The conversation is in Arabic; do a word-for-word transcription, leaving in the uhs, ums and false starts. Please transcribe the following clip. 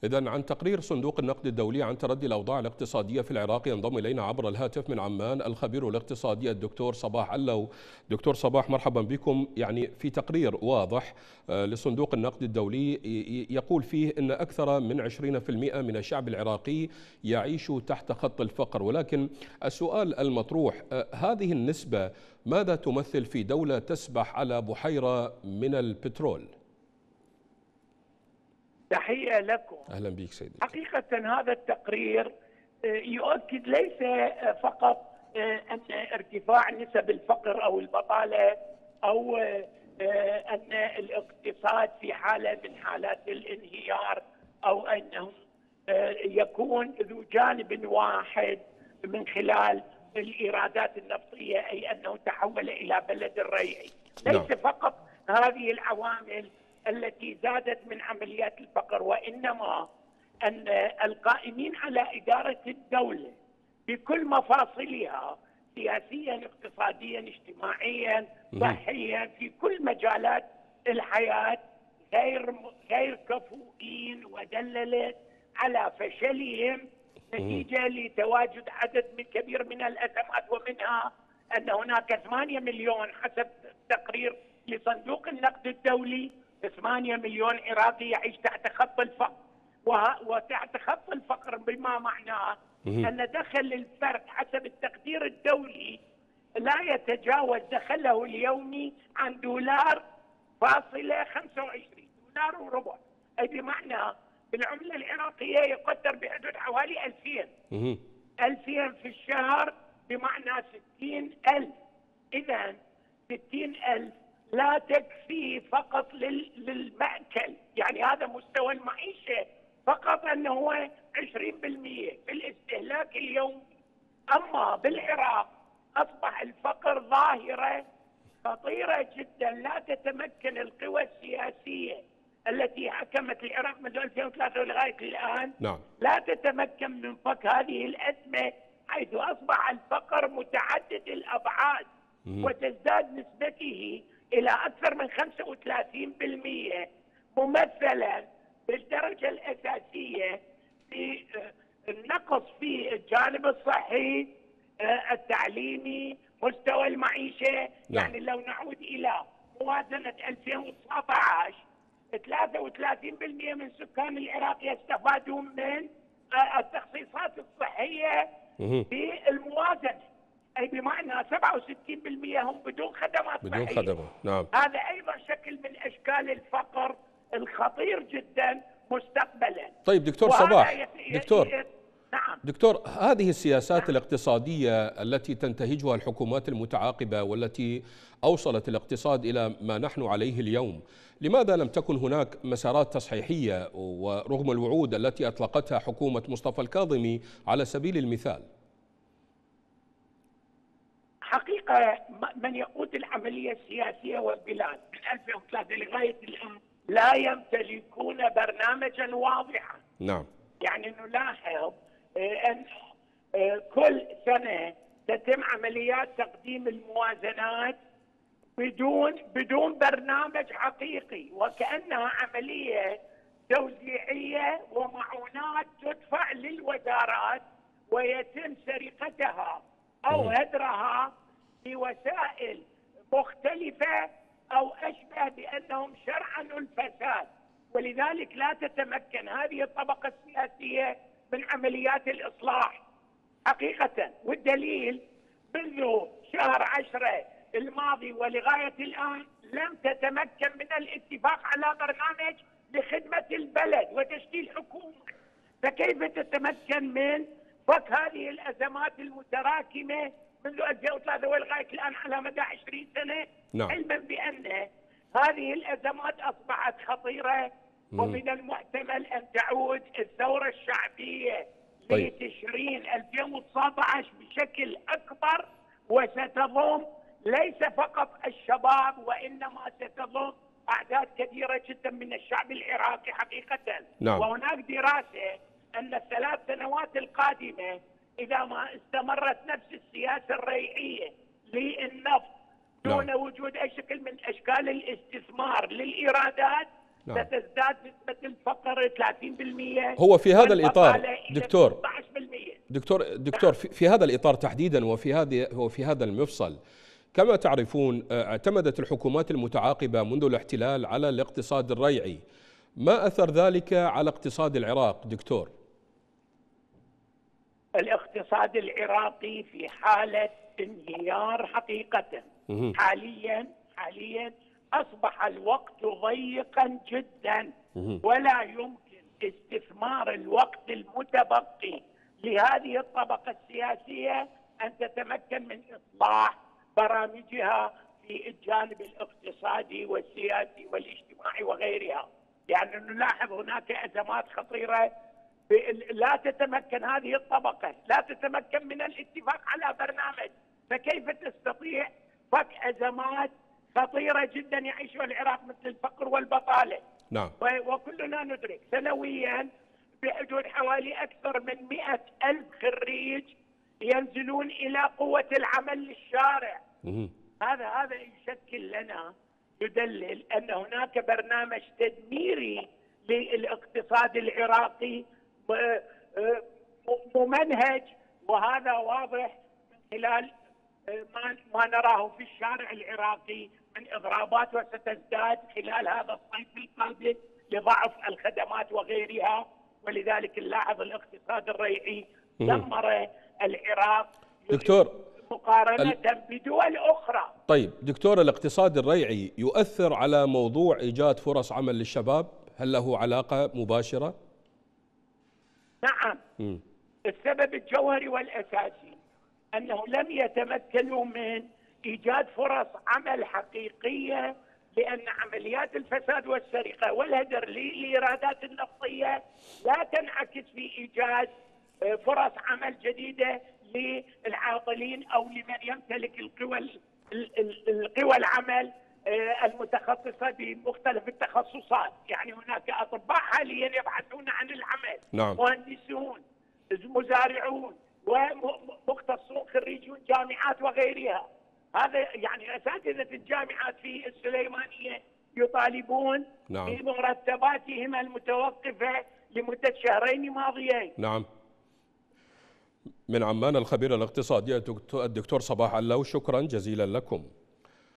إذن عن تقرير صندوق النقد الدولي عن تردي الأوضاع الاقتصادية في العراق ينضم إلينا عبر الهاتف من عمان الخبير الاقتصادي الدكتور صباح علو. دكتور صباح، مرحبا بكم. يعني في تقرير واضح لصندوق النقد الدولي يقول فيه أن أكثر من عشرين بالمئة من الشعب العراقي يعيش تحت خط الفقر، ولكن السؤال المطروح، هذه النسبة ماذا تمثل في دولة تسبح على بحيرة من البترول؟ تحية لكم. أهلا بك سيدي. حقيقة هذا التقرير يؤكد ليس فقط أن ارتفاع نسب الفقر أو البطالة أو أن الاقتصاد في حالة من حالات الانهيار أو أنه يكون ذو جانب واحد من خلال الإيرادات النفطية، أي أنه تحول إلى بلد الريعي. ليس فقط هذه العوامل التي زادت من عمليات الفقر، وإنما أن القائمين على إدارة الدولة بكل مفاصلها سياسيا، اقتصاديا، اجتماعيا، صحيا، في كل مجالات الحياة غير غير كفؤين، ودللت على فشلهم نتيجة لتواجد عدد من كبير من الأزمات، ومنها أن هناك ثمانية مليون حسب تقرير لصندوق النقد الدولي ثمانية مليون عراقي يعيش تحت خط الفقر، وتحت خط الفقر بما معناه أن دخل الفرد حسب التقدير الدولي لا يتجاوز دخله اليومي عن دولار فاصلة خمسة وعشرين، دولار وربع، أي بمعنى بالعملة العراقية يقدر بحدود حوالي ألفين ألفين في الشهر، بمعنى ستين ألف. إذا ستين ألف لا تكفي فقط للمأكل، يعني هذا مستوى المعيشة فقط أنه هو عشرين بالمئة في الاستهلاك اليومي. أما بالعراق أصبح الفقر ظاهرة خطيرة جدا، لا تتمكن القوى السياسية التي حكمت العراق منذ ألفين وثلاثة لغاية الآن نعم. لا تتمكن من فك هذه الأزمة، حيث أصبح الفقر متعدد الأبعاد وتزداد نسبته إلى أكثر من خمسة وثلاثين بالمئة، ممثلا بالدرجة الأساسية في النقص في الجانب الصحي، التعليمي، مستوى المعيشة. نعم. يعني لو نعود إلى موازنة ألفين وتسعة عشر، ثلاثة وثلاثين بالمئة من سكان العراق يستفادون من التخصيصات الصحية في الموازنة، أي بمعنى سبعة وستين بالمئة هم بدون خدمات بدون صحية. خدمات. نعم. هذا أيضا شكل من أشكال الفقر الخطير جدا مستقبلا. طيب دكتور صباح، يت... دكتور يت... نعم. دكتور هذه السياسات نعم. الاقتصادية التي تنتهجها الحكومات المتعاقبة والتي أوصلت الاقتصاد إلى ما نحن عليه اليوم، لماذا لم تكن هناك مسارات تصحيحية ورغم الوعود التي أطلقتها حكومة مصطفى الكاظمي على سبيل المثال؟ حقيقة من يقود العملية السياسية والبلاد من ألفين وثلاثة لغاية الآن لا يمتلكون برنامجا واضحا. نعم. يعني نلاحظ أن كل سنة تتم عمليات تقديم الموازنات بدون بدون برنامج حقيقي، وكأنها عملية توزيعية ومعونات تدفع للوزارات ويتم سرقتها أو هدرها بوسائل مختلفة أو أشبه بأنهم شرعنوا الفساد، ولذلك لا تتمكن هذه الطبقة السياسية من عمليات الإصلاح حقيقة. والدليل منذ شهر عشرة الماضي ولغاية الآن لم تتمكن من الاتفاق على برنامج لخدمة البلد وتشكيل حكومة، فكيف تتمكن من فك هذه الأزمات المتراكمة منذ ألفين وثلاثة ولغاية الآن على مدى عشرين سنة؟ نعم. علما بأن هذه الأزمات أصبحت خطيرة، ومن المحتمل أن تعود الثورة الشعبية طيب. لتشرين ألفين وتسعة عشر بشكل أكبر، وستضم ليس فقط الشباب وإنما ستضم أعداد كثيرة جدا من الشعب العراقي حقيقة. نعم. وهناك دراسة أن الثلاث سنوات القادمة إذا ما استمرت نفس السياسة الريعية للنفط دون نعم. وجود أي شكل من أشكال الاستثمار للإيرادات، نعم. ستزداد نسبة الفقر ثلاثين بالمئة. هو في هذا الإطار دكتور ستة عشر بالمئة. دكتور دكتور في, في هذا الإطار تحديدا وفي هذه وفي هذا المفصل، كما تعرفون اعتمدت الحكومات المتعاقبة منذ الاحتلال على الاقتصاد الريعي. ما أثر ذلك على اقتصاد العراق دكتور؟ الاقتصاد العراقي في حالة انهيار حقيقة. حاليا حاليا أصبح الوقت ضيقا جدا، ولا يمكن استثمار الوقت المتبقي لهذه الطبقة السياسية أن تتمكن من إصلاح برامجها في الجانب الاقتصادي والسياسي والاجتماعي وغيرها. يعني نلاحظ هناك أزمات خطيرة لا تتمكن هذه الطبقة، لا تتمكن من الاتفاق على برنامج، فكيف تستطيع فك أزمات خطيرة جدا يعيشها العراق مثل الفقر والبطالة؟ نعم. وكلنا ندرك سنويا بحدود حوالي أكثر من مئة ألف خريج ينزلون إلى قوة العمل للشارع. هذا هذا يشكل لنا، يدلل أن هناك برنامج تدميري للاقتصاد العراقي ممنهج، وهذا واضح من خلال ما ما نراه في الشارع العراقي من اضرابات، وستزداد خلال هذا الصيف القادم لضعف الخدمات وغيرها. ولذلك نلاحظ الاقتصاد الريعي دمر العراق دكتور مقارنة ال... بدول أخرى. طيب دكتور، الاقتصاد الريعي يؤثر على موضوع إيجاد فرص عمل للشباب؟ هل له علاقة مباشرة؟ نعم. م. السبب الجوهري والأساسي أنه لم يتمكنوا من إيجاد فرص عمل حقيقية، لأن عمليات الفساد والسرقة والهدر للإيرادات النفطية لا تنعكس في إيجاد فرص عمل جديدة للعاطلين أو لمن يمتلك القوى القوى العمل المتخصصة بمختلف التخصصات. يعني هناك أطباء حاليا يبحثون عن العمل، نعم. مهندسون، مزارعون، ومختصون خريجون جامعات وغيرها. هذا يعني أساتذة الجامعات في السليمانية يطالبون نعم. بمرتباتهم المتوقفة لمدة شهرين ماضيين. نعم. من عمان الخبير الاقتصادي الدكتور صباح علو، شكرا جزيلا لكم.